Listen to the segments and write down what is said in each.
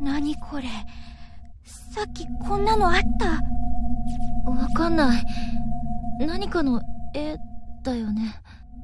何これ、さっきこんなのあった？ わかんない。何かの絵だよね。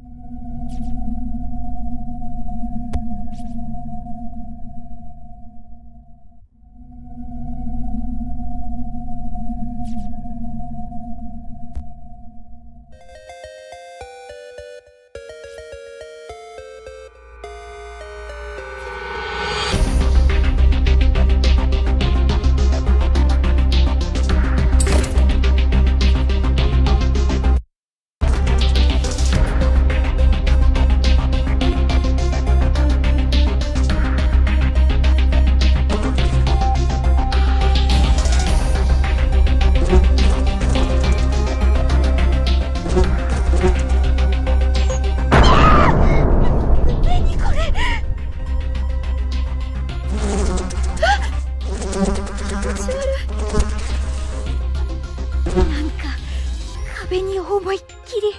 思いっきり。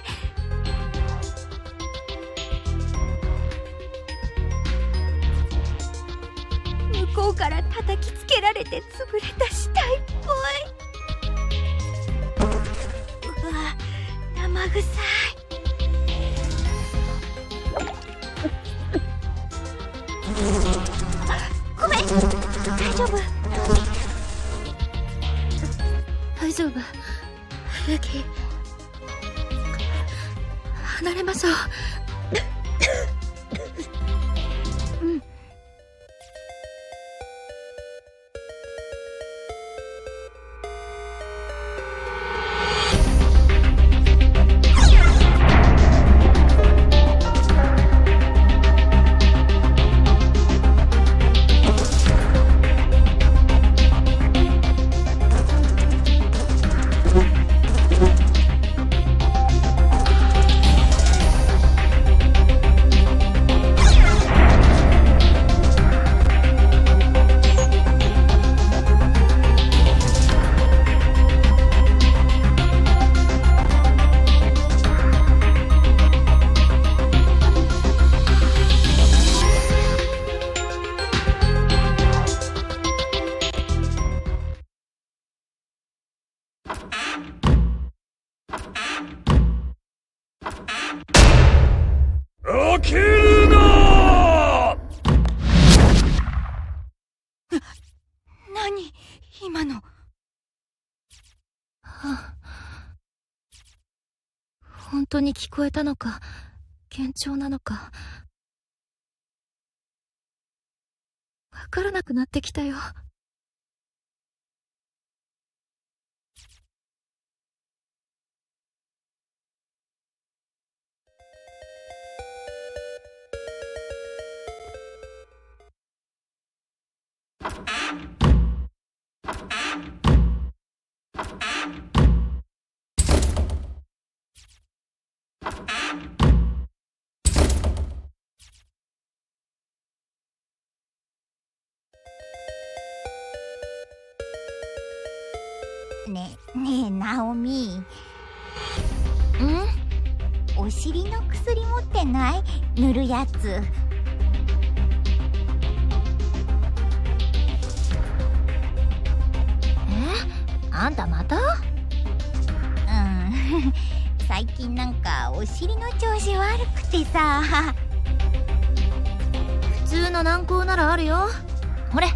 向こうから叩きつけられて潰れた死体っぽい。うわ、生臭い。ごめん、大丈夫？ 大丈夫。ユキ、離れましょう。うん。 飽きるな！ 何今の。 本当に聞こえたのか、幻聴なのか、わからなくなってきたよ。 ねえナオミ。お尻の薬持ってない？塗るやつ。 あんたまた？ 最近なんかお尻の調子悪くてさ。 普通の軟膏ならあるよ。ほれ。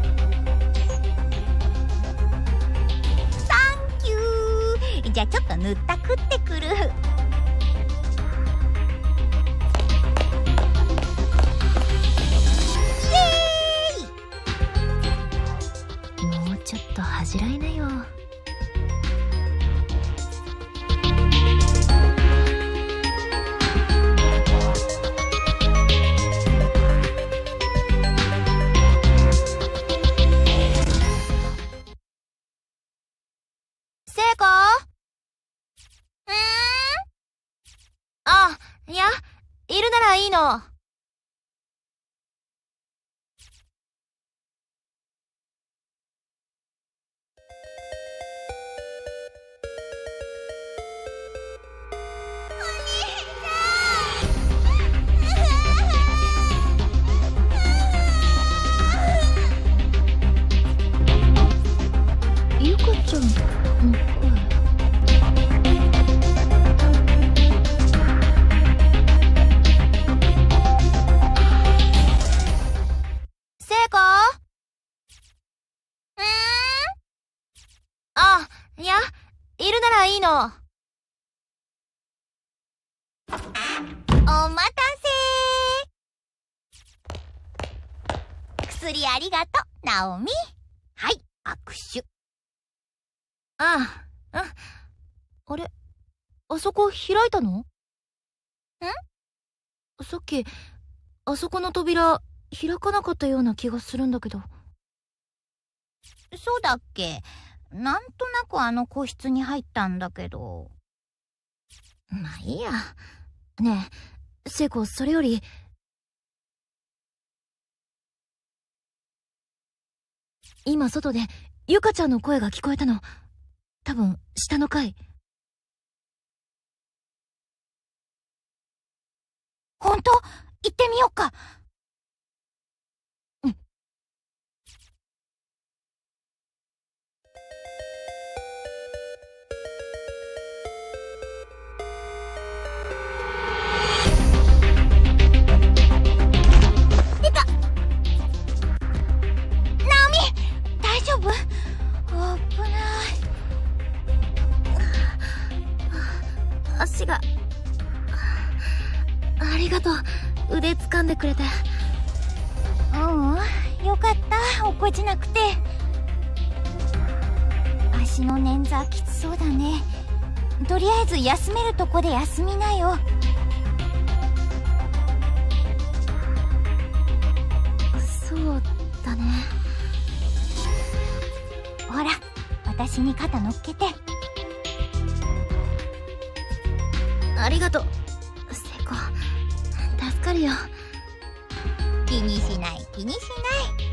じゃあちょっと塗ったくってくる。イエーイ！ もうちょっと恥じらいなよ。 聖子？ あ、いや、いるならいいの。 あ、いや、いるならいいの。 お待たせ。薬ありがとう、ナオミ。はい、握手。 ああ、うん。あれ、あそこ開いたの？さっき、あそこの扉、開かなかったような気がするんだけど。 そうだっけ？なんとなくあの個室に入ったんだけど。 まあいいや。ねえ、聖子、それより。今外で、ゆかちゃんの声が聞こえたの。多分、下の階。 ほんと？行ってみようか。 うん。 出た！ナオミ！大丈夫？危ない。 足が。ありがとう。腕掴んでくれて。 よかった。落っこちなくて。足の捻挫きつそうだね。とりあえず休めるとこで休みなよ。 そうだね。 ほら、私に肩乗っけて。 ありがとう、聖子。助かるよ。 気にしない、気にしない。